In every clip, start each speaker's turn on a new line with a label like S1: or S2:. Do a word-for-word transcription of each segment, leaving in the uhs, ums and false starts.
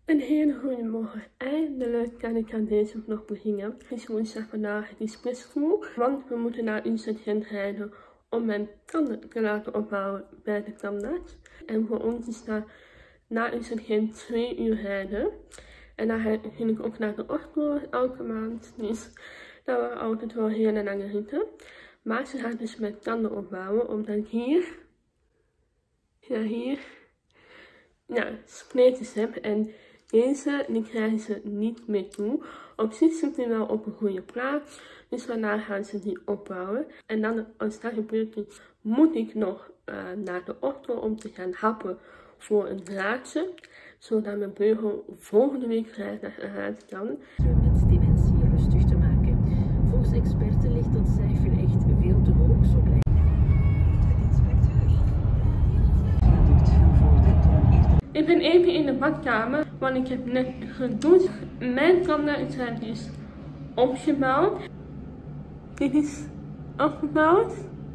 S1: Een hele goede morgen. Eindelijk kan ik aan deze vlog beginnen. Het is woensdag vandaag, het is best vroeg, want we moeten naar Utrecht rijden om mijn tanden te laten ophalen bij de tandarts. En voor ons is dat naar Utrecht twee uur rijden. En dan ging ik ook naar de Oslo elke maand, dus dat waren altijd wel hele lange ritten. Maar ze gaan dus mijn tanden opbouwen, omdat ik hier, ja hier, ja, spleetjes heb en deze, die krijgen ze niet meer toe. Op zich zit die wel op een goede plaats, dus daarna gaan ze die opbouwen. En dan, als dat gebeurd is, moet ik nog uh, naar de Oslo om te gaan happen voor een draadje, zodat mijn beugel volgende week vrijdag eruit kan.
S2: Met dementie rustig te maken. Volgens experten ligt dat cijfer echt veel te hoog. Zo blijkt.
S1: Ik ben even in de badkamer, want ik heb net gedoucht. Mijn tanden zijn dus opgebouwd. Dit is opgebouwd.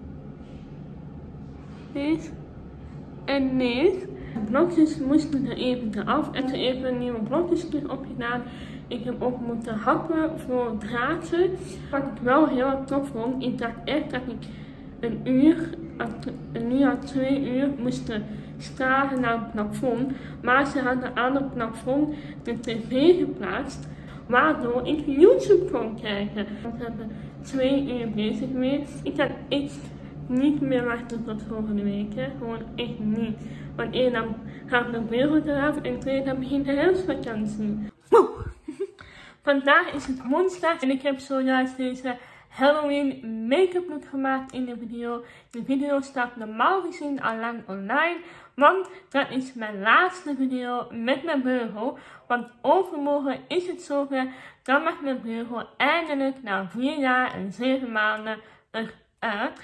S1: Deze. En deze. De blokjes moesten er even eraf en er even nieuwe blokjes terug opgedaan. Ik heb ook moeten happen voor draadje. Wat ik wel heel tof vond, ik dacht echt dat ik een uur, een uur à twee uur moesten staren naar het plafond. Maar ze hadden aan het plafond de tv geplaatst, waardoor ik YouTube kon kijken. We hebben twee uur bezig geweest. Ik had echt niet meer wachten tot volgende week, hè. Gewoon echt niet. Want één, dan gaat mijn beugel eraf en twee, dan begint de herfstvakantie. Vandaag is het woensdag en ik heb zojuist deze Halloween make-up look gemaakt in de video. De video staat normaal gezien al lang online, want dat is mijn laatste video met mijn beugel. Want overmorgen is het zover, dan mag mijn beugel eindelijk na vier jaar en zeven maanden eruit.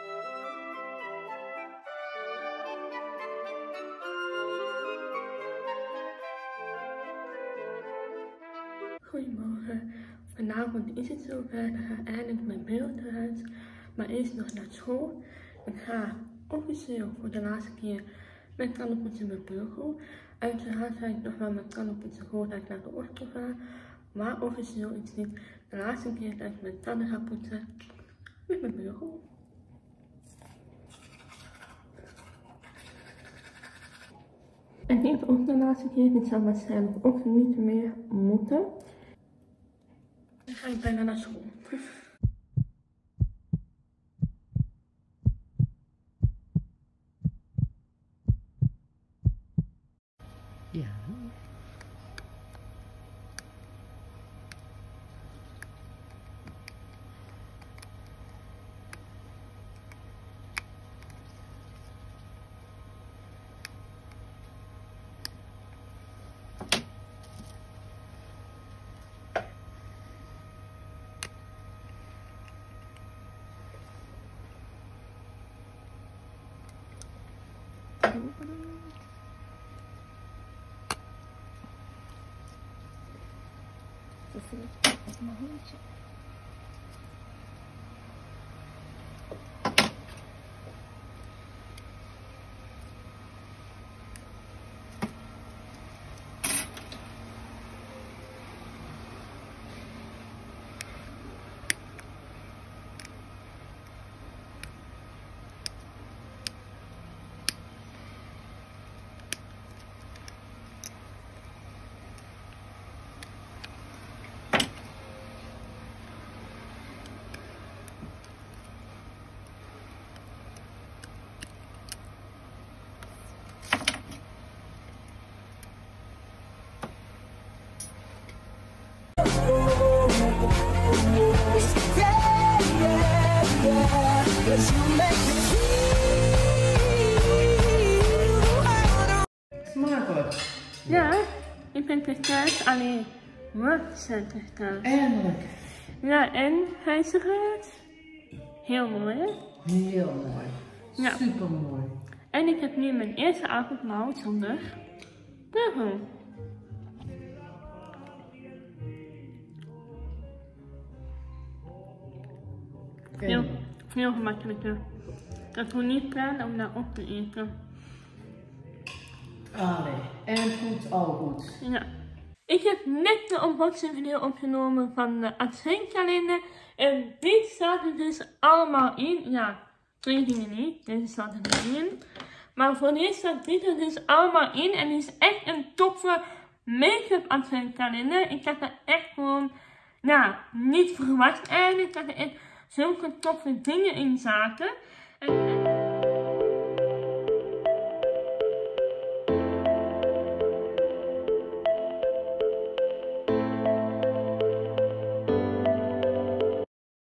S1: Goedemorgen, vanavond is het zover, dan gaat eindelijk mijn beugel eruit, maar eerst nog naar school. Ik ga officieel voor de laatste keer mijn tanden poetsen met beugel. Uiteraard ga ik nog wel mijn tanden poetsen voordat ik naar de Oslo ga, maar officieel is dit de laatste keer dat ik mijn tanden ga poetsen met mijn beugel. En dit ook de laatste keer, dit zal waarschijnlijk ook niet meer moeten. Dan ga ik bijna naar school.
S2: Ja. Dat is mijn hondje.
S3: Smakelijk.
S1: Ja, ik ben er thuis, alleen we zijn er thuis.
S3: Eindelijk.
S1: Ja, en hij is eruit. Heel mooi, hè?
S3: Heel mooi.
S1: Ja.
S3: Super mooi.
S1: En ik heb nu mijn eerste avondmaal zonder beugel. Veel, veel gemakkelijker. Ik wil niet plannen om daar op te eten.
S2: Allee, en goed, al goed.
S1: Ja. Ik heb net de unboxing video opgenomen van de adventkalender. En dit staat er dus allemaal in. Ja, twee dingen niet. Deze staat er niet in. Maar voor deze staat dit er dus allemaal in. En die is echt een toffe make-up adventkalender. Ik had er echt gewoon, nou, niet verwacht eigenlijk. Dat er echt zulke toffe dingen in zaten. En,